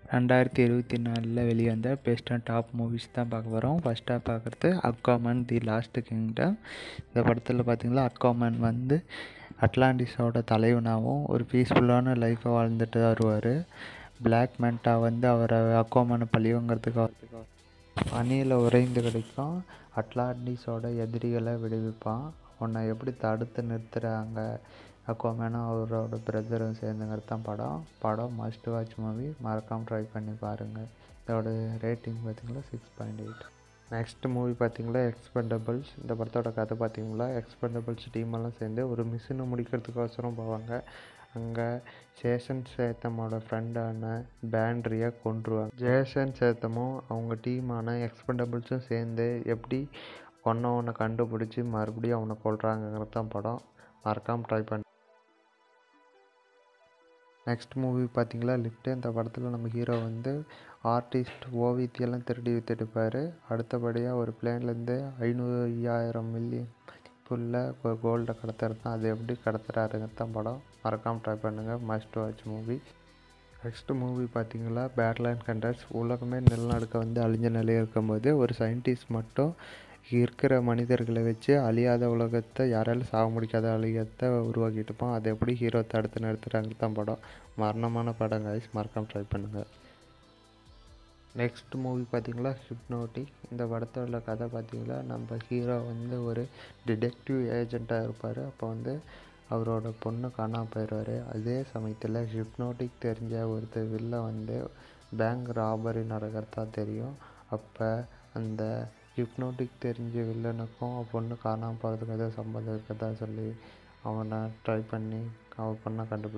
2024 வெளிவந்த best and top movies தான் பார்க்க போகிறோம். ஃபஸ்ட்டாக பார்க்குறது அக்வாமேன் தி லாஸ்ட் கிங்டம். இந்த படத்தில் பார்த்திங்கன்னா அக்வாமேன் வந்து அட்லாண்டிஸோட தலைவனாகவும் ஒரு பீஸ்ஃபுல்லான லைஃப்பை வாழ்ந்துட்டு வருவார். பிளாக் மேண்டா வந்து அவரை அக்வாமேனை பழிவாங்கிறதுக்கு பனியில் உறைந்து கிடைக்கும் அட்லாண்டிஸோட எதிரிகளை விடுவிப்பான். உன்னை எப்படி தடுத்து நிறுத்துகிறாங்க அக்வாமேனும் அவரோட பிரதரும் சேர்ந்துங்கிறது தான் படம் மஸ்ட் வாட்ச் மூவி. மறக்காமல் ட்ரை பண்ணி பாருங்கள். இதோட ரேட்டிங் பார்த்திங்களா 6.8. நெக்ஸ்ட் மூவி பார்த்திங்களா எக்ஸ்பெண்டபிள்ஸ். இந்த படத்தோட கதை பார்த்திங்களா எக்ஸ்பெண்டபிள்ஸ் டீமெல்லாம் சேர்ந்து ஒரு மிஷினை முடிக்கிறதுக்கோசரம் போவாங்க. அங்கே ஜேசன் சேத்தமோட ஃப்ரெண்டான பேண்ட்ரியை கொன்றுவாங்க. ஜேசன் சேத்தமும் அவங்க டீமான எக்ஸ்பெண்டபிள்ஸும் சேர்ந்து எப்படி ஒன்றை கண்டுபிடிச்சி மறுபடியும் அவனை கொள்கிறாங்கிறது தான் படம். மறக்காமல் ட்ரை பண்ணி. நெக்ஸ்ட் மூவி பார்த்திங்களா லிஃப்ட். இந்த படத்தில் நம்ம ஹீரோ வந்து ஆர்டிஸ்ட் ஓவியத்தையெல்லாம் திருடி வித்துட்டுப்பார். அடுத்தபடியாக ஒரு பிளேன்லேருந்து 500,000 மில்லியன் மதிப்புள்ள ஒரு கோல்டை கடத்துறது தான். அது எப்படி கடத்துறாருங்கிறது தான் படம். மறக்காமல் ட்ரை பண்ணுங்கள். Must watch movie. Next movie பார்த்திங்களா பேட்லேண்ட் கண்டர்ஸ். உலகமே நிலநடுக்க வந்து அழிஞ்ச நிலையில் இருக்கும்போது ஒரு சயின்டிஸ்ட் மட்டும் இருக்கிற மனிதர்களை வச்சு அழியாத உலகத்தை யாராலும் சாக முடிக்காத அழியத்தை உருவாக்கிட்டு இருப்போம். அதை எப்படி ஹீரோ தடுத்து நிறுத்துறாங்க தான் படம். மரணமான படம் கைஸ். மறக்காமல் ட்ரை பண்ணுங்கள். நெக்ஸ்ட் மூவி பார்த்திங்களா ஹிப்னோட்டிக். இந்த படத்தோட கதை பார்த்திங்களா நம்ம ஹீரோ வந்து ஒரு டிடெக்டிவ் ஏஜெண்ட்டாக இருப்பார். அப்போ வந்து அவரோட பொண்ணு காணாமல் போயிடுவார். அதே சமயத்தில் ஹிப்னோட்டிக் தெரிஞ்ச ஒருத்தர் வில்ல வந்து பேங்க் ராபரி நடக்கிறதா தெரியும். அப்போ அந்த ஹிப்னோட்டிக் தெரிஞ்ச வில்லனுக்கும் பொண்ணு காணாமல் போகிறதுக்கு எதாவது சம்மந்தம் இருக்கிறதா சொல்லி அவனை ட்ரை பண்ணி அவன் பொண்ணை கண்டுபிடிச்சான்.